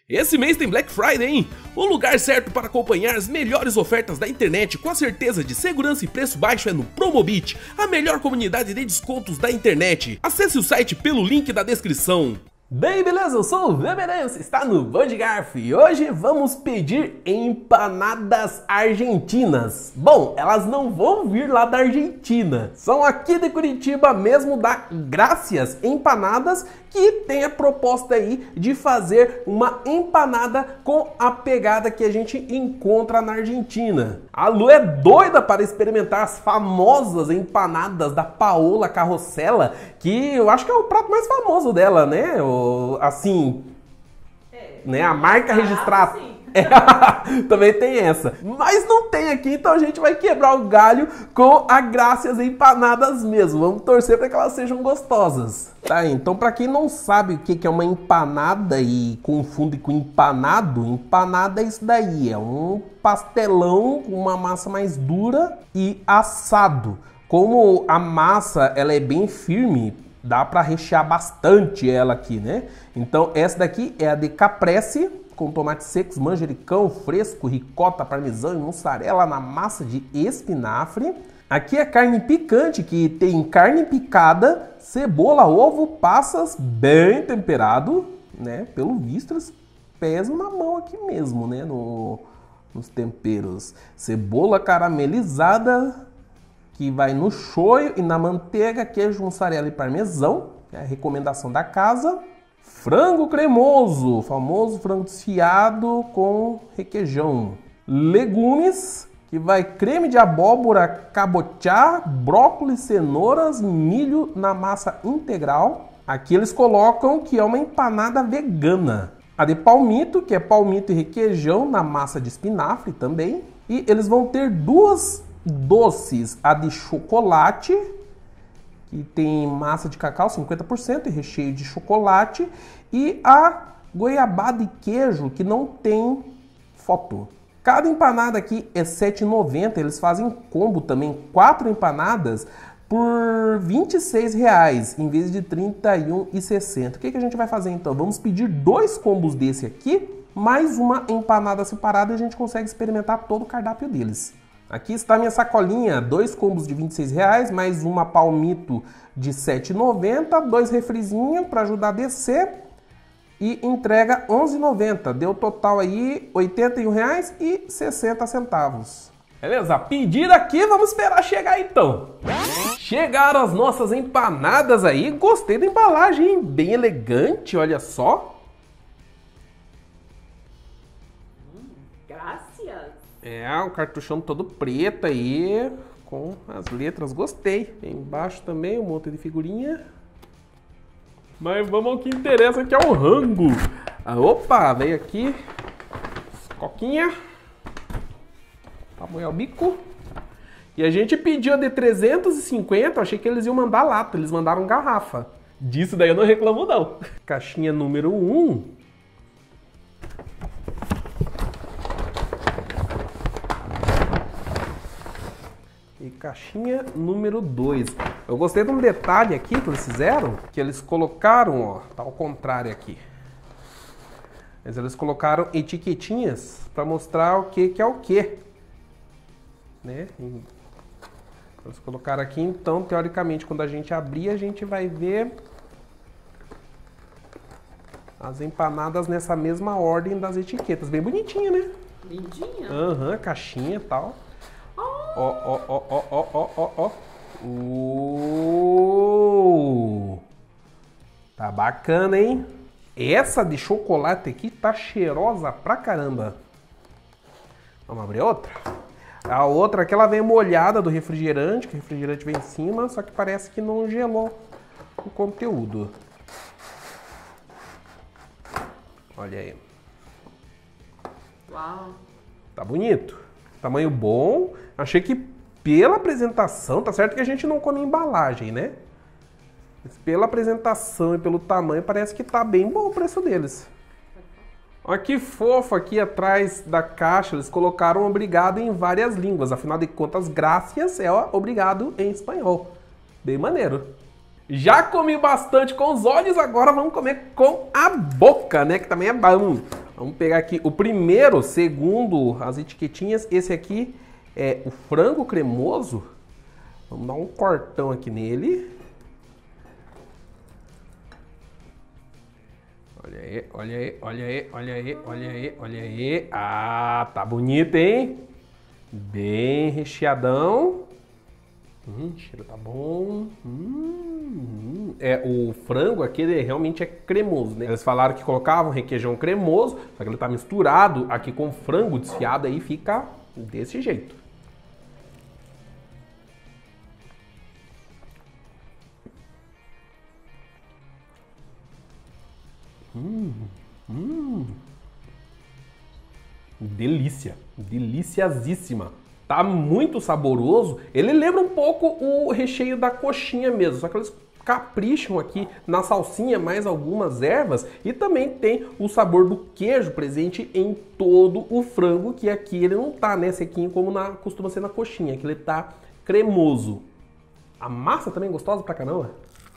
Esse mês tem Black Friday, hein? O lugar certo para acompanhar as melhores ofertas da internet com a certeza de segurança e preço baixo é no Promobit, a melhor comunidade de descontos da internet. Acesse o site pelo link da descrição. Bem, beleza? Eu sou o Vemerance, está no Band Garfo e hoje vamos pedir empanadas argentinas. Bom, elas não vão vir lá da Argentina, são aqui de Curitiba mesmo, da Gracias Empanadas, que tem a proposta aí de fazer uma empanada com a pegada que a gente encontra na Argentina. A Lu é doida para experimentar as famosas empanadas da Paola Carrossela, que eu acho que é o prato mais famoso dela, né? Assim, né? A marca registrada. Também tem essa. Mas não tem aqui, então a gente vai quebrar o galho com a Gracias Empanadas mesmo. Vamos torcer para que elas sejam gostosas. Tá, então para quem não sabe o que é uma empanada e confunde com empanado, empanada é isso daí. É um pastelão com uma massa mais dura e assado. Como a massa ela é bem firme, dá para rechear bastante ela aqui, né? Então essa daqui é a de caprese, com tomates secos, manjericão fresco, ricota, parmesão e mussarela na massa de espinafre. Aqui é carne picante, que tem carne picada, cebola, ovo, passas, bem temperado, né? Pelo visto, eles pesam na mão aqui mesmo, né? Nos temperos. Cebola caramelizada, que vai no shoyu e na manteiga, queijo, mussarela e parmesão, que é a recomendação da casa. Frango cremoso, famoso frango desfiado com requeijão. Legumes, que vai creme de abóbora, cabotiá, brócolis, cenouras, milho na massa integral. Aqui eles colocam que é uma empanada vegana. A de palmito, que é palmito e requeijão na massa de espinafre também. E eles vão ter duas doces, a de chocolate, que tem massa de cacau 50% e recheio de chocolate, e a goiabada e queijo, que não tem foto. Cada empanada aqui é R$ 7,90, eles fazem combo também, 4 empanadas por R$ 26,00, em vez de R$ 31,60. O que a gente vai fazer então? Vamos pedir 2 combos desse aqui, mais uma empanada separada e a gente consegue experimentar todo o cardápio deles. Aqui está a minha sacolinha, 2 combos de R$ 26,00, mais uma palmito de R$ 7,90, 2 refrizinhos para ajudar a descer e entrega R$ 11,90. Deu total aí R$ 81,60. Beleza, pedido aqui, vamos esperar chegar então. Chegaram as nossas empanadas aí, gostei da embalagem, hein? Bem elegante, olha só. É, o cartuchão todo preto aí, com as letras, gostei. Embaixo também um monte de figurinha. Mas vamos ao que interessa, que é o rango. Opa, veio aqui, coquinha, pra molhar o bico. E a gente pediu a de 350, achei que eles iam mandar lata, eles mandaram garrafa. Disso daí eu não reclamo não. Caixinha número 1. E caixinha número 2. Eu gostei de um detalhe aqui que eles fizeram, que eles colocaram, ó, tá ao contrário aqui. Mas eles colocaram etiquetinhas para mostrar o que é o que, né? Eles colocaram aqui, então, teoricamente, quando a gente abrir, a gente vai ver as empanadas nessa mesma ordem das etiquetas. Bem bonitinha, né? Lindinha? Aham, caixinha e tal. Ó. Tá bacana, hein? Essa de chocolate aqui tá cheirosa pra caramba. Vamos abrir outra? A outra aqui, ela vem molhada do refrigerante, que o refrigerante vem em cima, só que parece que não gelou o conteúdo. Olha aí. Uau. Tá bonito. Tamanho bom. Achei que pela apresentação, tá certo que a gente não come embalagem, né? Mas pela apresentação e pelo tamanho, parece que tá bem bom o preço deles. Olha que fofo aqui atrás da caixa, eles colocaram obrigado em várias línguas. Afinal de contas, gracias é obrigado em espanhol. Bem maneiro. Já comi bastante com os olhos, agora vamos comer com a boca, né? Que também é bom. Vamos pegar aqui o primeiro, segundo as etiquetinhas. Esse aqui é o frango cremoso. Vamos dar um cortão aqui nele. Olha aí, olha aí, olha aí, olha aí, olha aí, olha aí. Ah, tá bonito, hein? Bem recheadão. O cheiro tá bom. O frango aqui ele realmente é cremoso, né? Eles falaram que colocavam requeijão cremoso, só que ele tá misturado aqui com frango desfiado, aí fica desse jeito. Delícia, deliciosíssima. Tá muito saboroso. Ele lembra um pouco o recheio da coxinha mesmo, só que eles capricham aqui na salsinha, mais algumas ervas, e também tem o sabor do queijo presente em todo o frango, que aqui ele não tá, né, sequinho como costuma ser na coxinha, que ele tá cremoso. A massa também é gostosa pra caramba.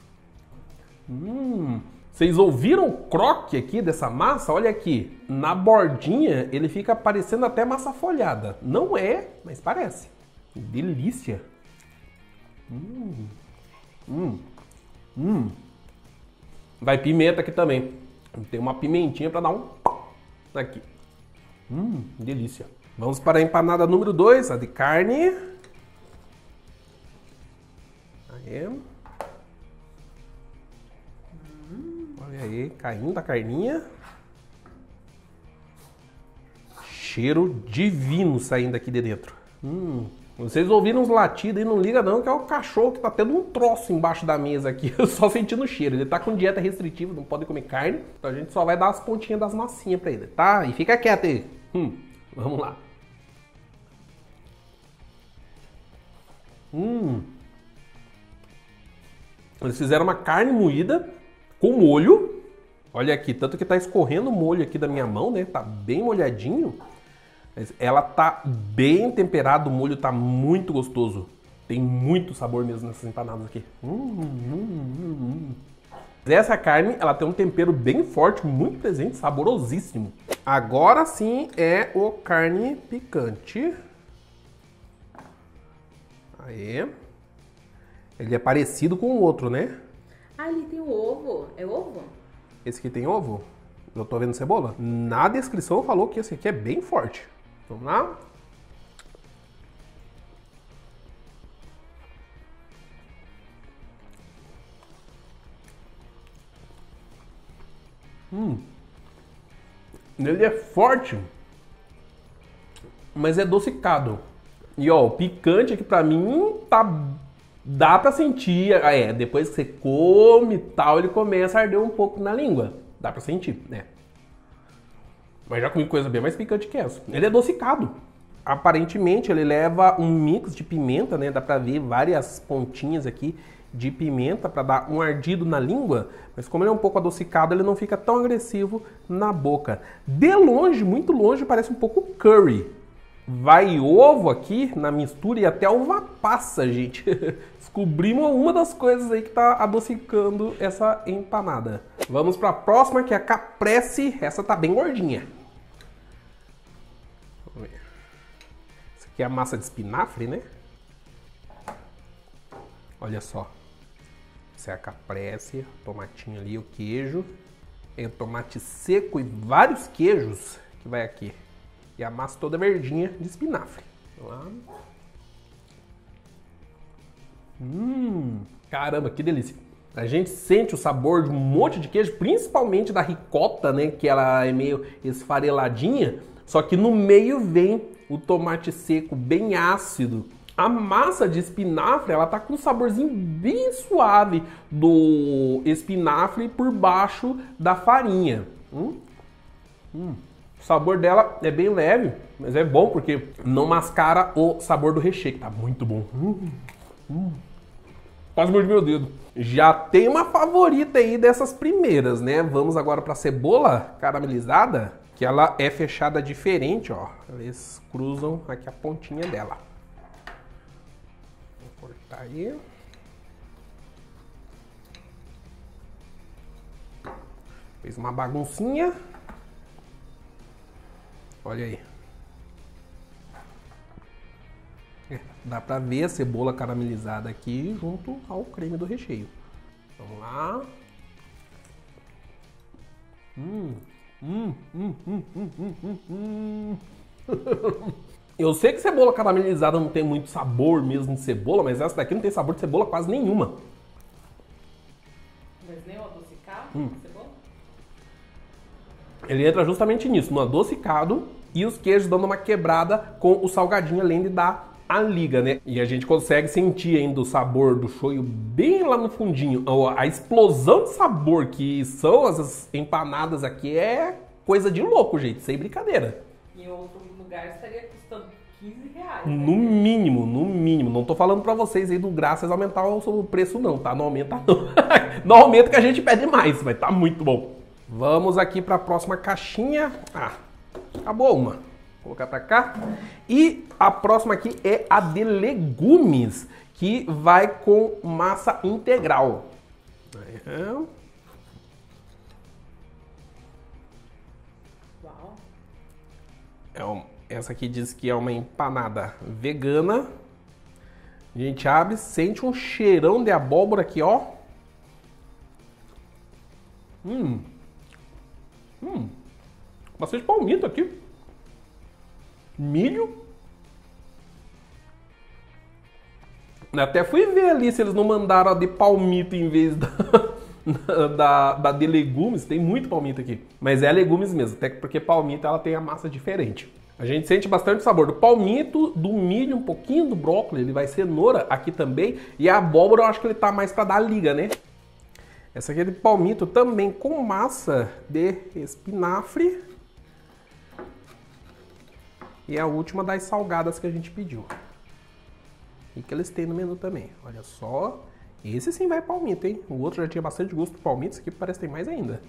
Vocês ouviram o croque aqui dessa massa? Olha aqui, na bordinha ele fica parecendo até massa folhada. Não é, mas parece. Delícia. Vai pimenta aqui também. Tem uma pimentinha para dar um aqui. Delícia. Vamos para a empanada número 2, a de carne. Aí. Olha aí, caindo a carninha. Cheiro divino saindo aqui de dentro. Vocês ouviram uns latidos aí, não liga não, que é o cachorro que tá tendo um troço embaixo da mesa aqui, só sentindo o cheiro. Ele tá com dieta restritiva, não pode comer carne, então a gente só vai dar as pontinhas das massinhas pra ele, tá? E fica quieto aí. Vamos lá. Eles fizeram uma carne moída com molho. Olha aqui, tanto que tá escorrendo o molho aqui da minha mão, né? Tá bem molhadinho. Ela tá bem temperada, o molho tá muito gostoso. Tem muito sabor mesmo nessas empanadas aqui. Essa carne, ela tem um tempero bem forte, muito presente, saborosíssimo. Agora sim é o carne picante. Aí. Ele é parecido com o outro, né? Ah, ele tem o ovo. É ovo? Esse aqui tem ovo? Eu tô vendo cebola? Na descrição falou que esse aqui é bem forte. Vamos lá? Ele é forte, mas é adocicado. E ó, o picante aqui pra mim dá pra sentir. Depois que você come e tal, ele começa a arder um pouco na língua. Dá pra sentir, né? Mas já comi coisa bem mais picante que essa. Ele é adocicado. Aparentemente ele leva um mix de pimenta, né? Dá pra ver várias pontinhas aqui de pimenta para dar um ardido na língua. Mas como ele é um pouco adocicado, ele não fica tão agressivo na boca. De longe, muito longe, parece um pouco curry. Vai ovo aqui na mistura e até uva passa, gente. Descobrimos uma das coisas aí que tá adocicando essa empanada. Vamos para a próxima, que é a caprese. Essa tá bem gordinha. Vamos ver. Essa aqui é a massa de espinafre, né? Olha só. Essa é a caprese, tomatinho ali, o queijo. Tem o tomate seco e vários queijos que vai aqui. E a massa toda verdinha de espinafre. Vamos lá. Caramba, que delícia. A gente sente o sabor de um monte de queijo, principalmente da ricota, né? Que ela é meio esfareladinha. Só que no meio vem o tomate seco bem ácido. A massa de espinafre, ela tá com um saborzinho bem suave do espinafre por baixo da farinha. O sabor dela é bem leve, mas é bom porque não mascara o sabor do recheio, que tá muito bom. Quase mordi meu dedo. Já tem uma favorita aí dessas primeiras, né? Vamos agora para a cebola caramelizada, que ela é fechada diferente, ó. Eles cruzam aqui a pontinha dela. Vou cortar aí. Fez uma baguncinha. Olha aí. Dá pra ver a cebola caramelizada aqui junto ao creme do recheio. Vamos lá. Eu sei que cebola caramelizada não tem muito sabor mesmo de cebola, mas essa daqui não tem sabor de cebola quase nenhuma. Mas nem o adocicado de cebola? Ele entra justamente nisso, no adocicado e os queijos dando uma quebrada com o salgadinho, além de dar a liga, né? E a gente consegue sentir ainda o sabor do shoyu bem lá no fundinho. A explosão de sabor que são essas empanadas aqui é coisa de louco, gente, sem brincadeira. Em outro lugar estaria custando 15 reais. No mínimo, no mínimo. Não tô falando pra vocês aí do Graças aumentar o preço não, tá? Não aumenta não. Não aumenta que a gente pede mais, mas tá muito bom. Vamos aqui pra próxima caixinha. Ah, acabou uma. Vou colocar pra cá. E a próxima aqui é a de legumes, que vai com massa integral. Uau. Essa aqui diz que é uma empanada vegana. A gente abre, sente um cheirão de abóbora aqui, ó. Bastante palmito aqui. Milho. Até fui ver ali se eles não mandaram a de palmito em vez da de legumes. Tem muito palmito aqui. Mas é legumes mesmo, até porque palmito ela tem a massa diferente. A gente sente bastante sabor do palmito, do milho, um pouquinho do brócolis, ele vai cenoura aqui também. E a abóbora eu acho que ele tá mais pra dar liga, né? Essa aqui é de palmito também com massa de espinafre. E a última das salgadas que a gente pediu. E que eles têm no menu também. Olha só. Esse sim vai palmito, hein? O outro já tinha bastante gosto de palmito. Esse aqui parece que tem mais ainda.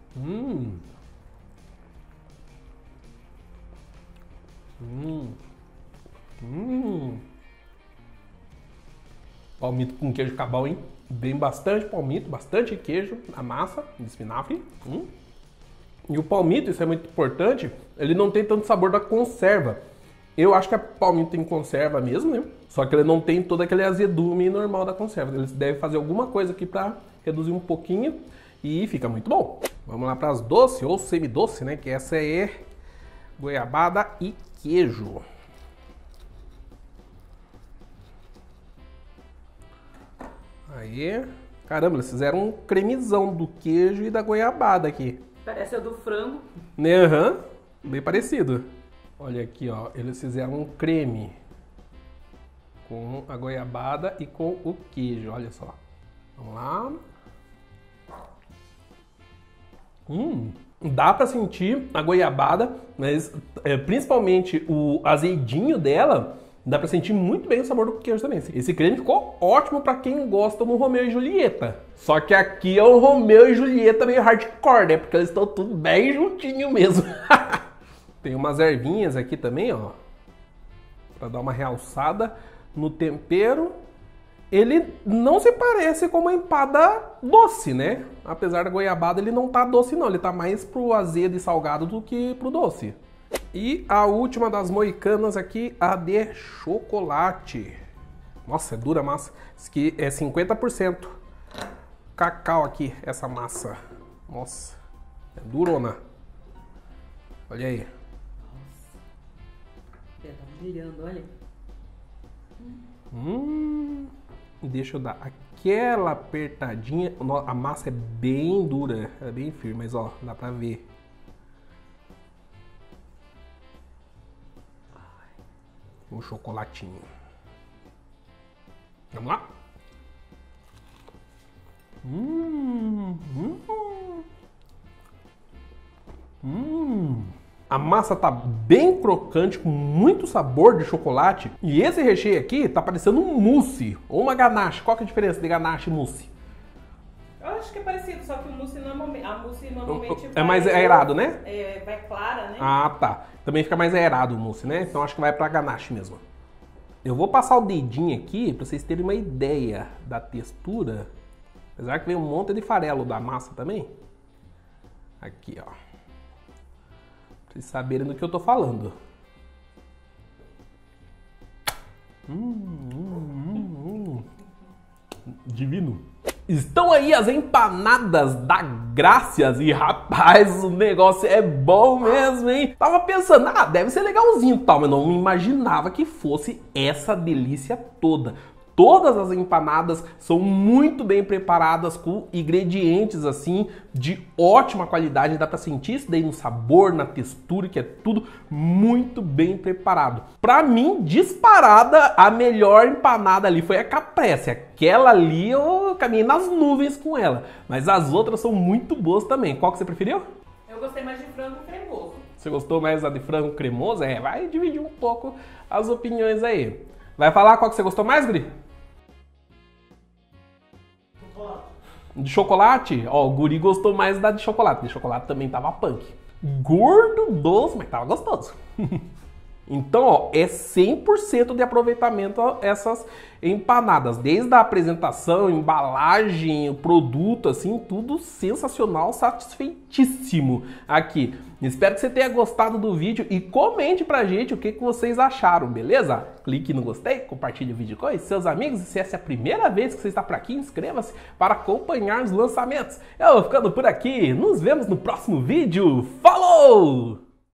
Palmito com queijo cabal, hein? Vem bastante palmito, bastante queijo na massa de espinafre. E o palmito, isso é muito importante, ele não tem tanto sabor da conserva. Eu acho que a palmito tem conserva mesmo, né? Só que ele não tem todo aquele azedume normal da conserva. Eles devem fazer alguma coisa aqui pra reduzir um pouquinho e fica muito bom. Vamos lá para as doces ou semidoce, né? Que essa é goiabada e queijo. Aí, caramba, eles fizeram um cremezão do queijo e da goiabada aqui. Parece a do frango. Aham, bem parecido. Olha aqui, ó, eles fizeram um creme com a goiabada e com o queijo, olha só. Vamos lá. Dá pra sentir a goiabada, mas principalmente o azedinho dela, dá pra sentir muito bem o sabor do queijo também. Esse creme ficou ótimo pra quem gosta do Romeu e Julieta. Só que aqui é o Romeu e Julieta meio hardcore, né? Porque eles estão tudo bem juntinho mesmo. Tem umas ervinhas aqui também, ó. Pra dar uma realçada no tempero. Ele não se parece com uma empada doce, né? Apesar da goiabada, ele não tá doce não. Ele tá mais pro azedo e salgado do que pro doce. E a última das moicanas aqui, a de chocolate. Nossa, é dura a massa. Isso aqui é 50% cacau aqui, essa massa. Nossa, é durona. Olha aí. Tá brilhando, olha. Deixa eu dar aquela apertadinha. A massa é bem dura, é bem firme, mas ó, dá pra ver. O chocolatinho. Vamos lá? A massa tá bem crocante, com muito sabor de chocolate. E esse recheio aqui tá parecendo um mousse ou uma ganache. Qual que é a diferença de ganache e mousse? Eu acho que é parecido, só que o mousse normalmente, é mais aerado, né? Vai clara, né? Ah, tá. Também fica mais aerado o mousse, né? Então acho que vai pra ganache mesmo. Eu vou passar o dedinho aqui pra vocês terem uma ideia da textura. Apesar que vem um monte de farelo da massa também. Aqui, ó. vocês saberem do que eu tô falando. Divino. Estão aí as empanadas da Gracias e, rapaz, o negócio é bom mesmo, hein? Tava pensando, deve ser legalzinho e tal, mas não me imaginava que fosse essa delícia toda. Todas as empanadas são muito bem preparadas com ingredientes assim de ótima qualidade, dá pra sentir isso daí no sabor, na textura, que é tudo muito bem preparado. Pra mim, disparada, a melhor empanada ali foi a Caprese. Aquela ali eu caminhei nas nuvens com ela, mas as outras são muito boas também. Qual que você preferiu? Eu gostei mais de frango cremoso. Você gostou mais da de frango cremoso? Vai dividir um pouco as opiniões aí. Vai falar qual que você gostou mais, Guri? De chocolate? Ó, o Guri gostou mais da de chocolate. De chocolate também tava punk. Gordo, doce, mas tava gostoso. Então, ó, é 100% de aproveitamento essas empanadas. Desde a apresentação, embalagem, o produto, assim, tudo sensacional, satisfeitíssimo aqui. Espero que você tenha gostado do vídeo e comente pra gente o que vocês acharam, beleza? Clique no gostei, compartilhe o vídeo com os seus amigos. E se essa é a primeira vez que você está por aqui, inscreva-se para acompanhar os lançamentos. Eu vou ficando por aqui, nos vemos no próximo vídeo. Falou!